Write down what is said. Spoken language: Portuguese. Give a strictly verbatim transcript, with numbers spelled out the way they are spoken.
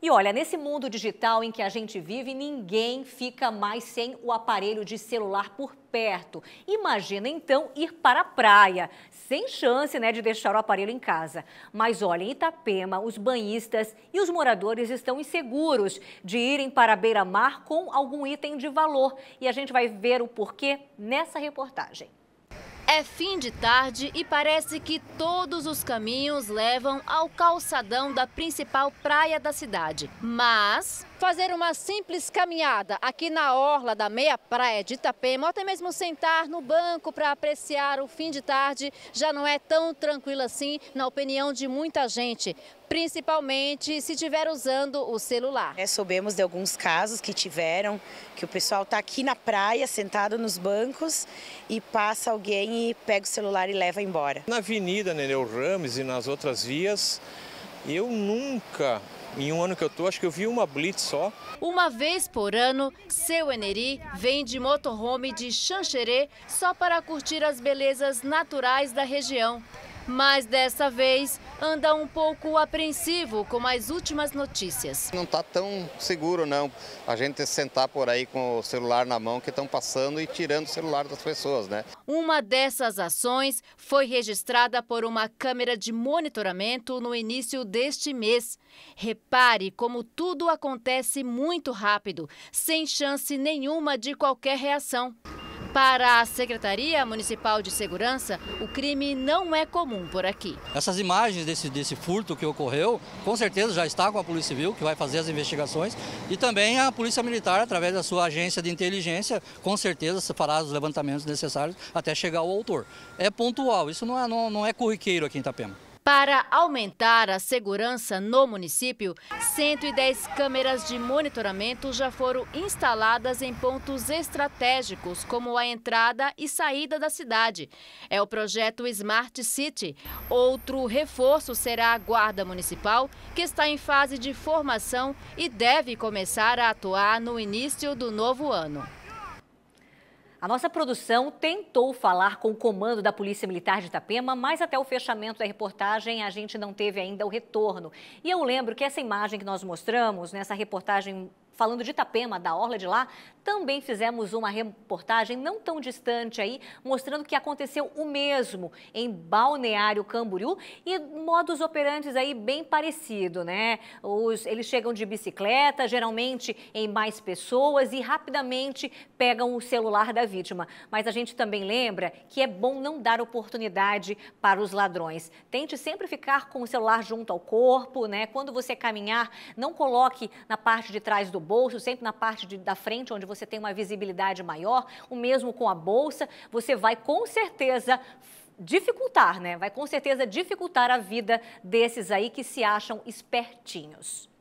E olha, nesse mundo digital em que a gente vive, ninguém fica mais sem o aparelho de celular por perto. Imagina então ir para a praia, sem chance, né, de deixar o aparelho em casa. Mas olha, em Itapema, os banhistas e os moradores estão inseguros de irem para a beira-mar com algum item de valor. E a gente vai ver o porquê nessa reportagem. É fim de tarde e parece que todos os caminhos levam ao calçadão da principal praia da cidade. Mas fazer uma simples caminhada aqui na orla da meia praia de Itapema, ou até mesmo sentar no banco para apreciar o fim de tarde, já não é tão tranquilo assim, na opinião de muita gente, principalmente se estiver usando o celular. É, soubemos de alguns casos que tiveram, que o pessoal está aqui na praia, sentado nos bancos, e passa alguém e pega o celular e leva embora. Na Avenida Nereu Rames e nas outras vias, eu nunca, em um ano que eu estou, acho que eu vi uma blitz só. Uma vez por ano, seu Eneri vem de motorhome de Xanxerê só para curtir as belezas naturais da região. Mas dessa vez anda um pouco apreensivo com as últimas notícias. Não está tão seguro não, a gente sentar por aí com o celular na mão que estão passando e tirando o celular das pessoas, né? Uma dessas ações foi registrada por uma câmera de monitoramento no início deste mês. Repare como tudo acontece muito rápido, sem chance nenhuma de qualquer reação. Para a Secretaria Municipal de Segurança, o crime não é comum por aqui. Essas imagens desse, desse furto que ocorreu, com certeza já está com a Polícia Civil, que vai fazer as investigações, e também a Polícia Militar, através da sua agência de inteligência, com certeza fará os levantamentos necessários até chegar ao autor. É pontual, isso não é, não, não é corriqueiro aqui em Itapema. Para aumentar a segurança no município, cento e dez câmeras de monitoramento já foram instaladas em pontos estratégicos, como a entrada e saída da cidade. É o projeto Smart City. Outro reforço será a Guarda Municipal, que está em fase de formação e deve começar a atuar no início do novo ano. A nossa produção tentou falar com o comando da Polícia Militar de Itapema, mas até o fechamento da reportagem a gente não teve ainda o retorno. E eu lembro que essa imagem que nós mostramos nessa reportagem falando de Itapema, da orla de lá, também fizemos uma reportagem não tão distante aí, mostrando que aconteceu o mesmo em Balneário Camboriú e modus operantes aí bem parecido, né? Os, eles chegam de bicicleta, geralmente em mais pessoas e rapidamente pegam o celular da vítima. Mas a gente também lembra que é bom não dar oportunidade para os ladrões. Tente sempre ficar com o celular junto ao corpo, né? Quando você caminhar, não coloque na parte de trás do bolso, sempre na parte de, da frente, onde você tem uma visibilidade maior. O mesmo com a bolsa, você vai com certeza dificultar, né? Vai com certeza dificultar a vida desses aí que se acham espertinhos.